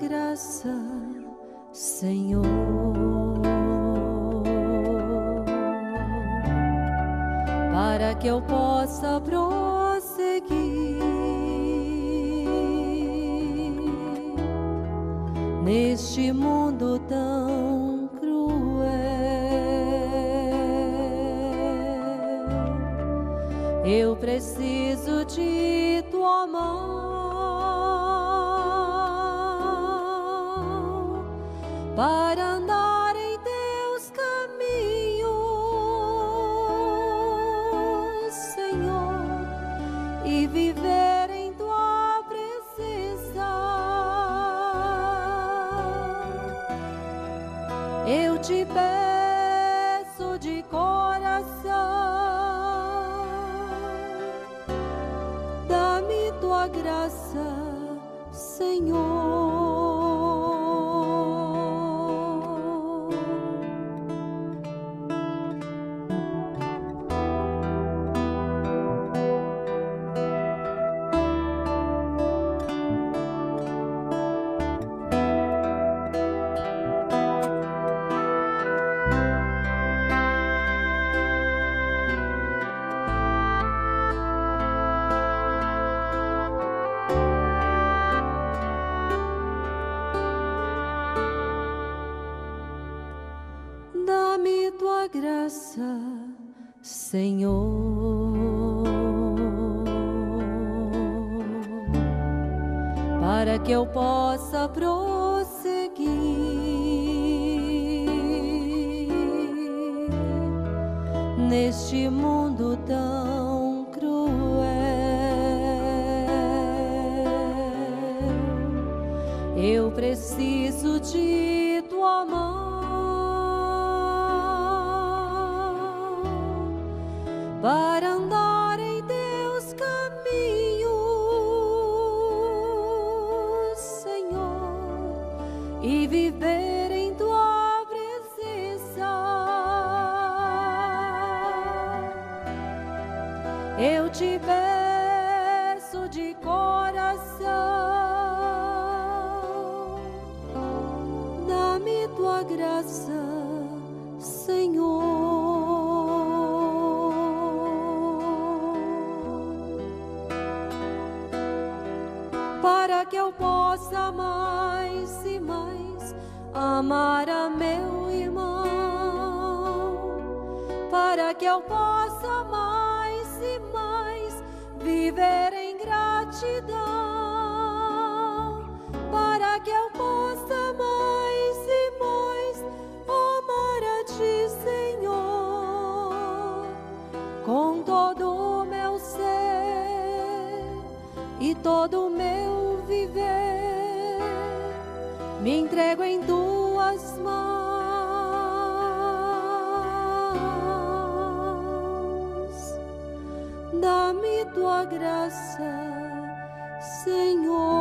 graça, Senhor, para que eu possa prosseguir neste mundo tão cruel. Eu preciso de tua mão para andar em teus caminhos, Senhor, e viver em tua presença. Eu te peço de coração, dá-me tua graça, Senhor. Dá-me tua graça, Senhor, para que eu possa prosseguir neste mundo tão cruel. Eu preciso de tua mão para andar em teus caminhos, Senhor, e viver em tua presença. Eu te peço de coração, dá-me tua graça, Senhor, para que eu possa mais e mais amar a meu irmão, para que eu possa mais e mais viver em gratidão, para que eu possa mais e mais amar a ti, Senhor, com todo o meu ser e todo o meu viver. Me entrego em tuas mãos, dá-me tua graça, Senhor.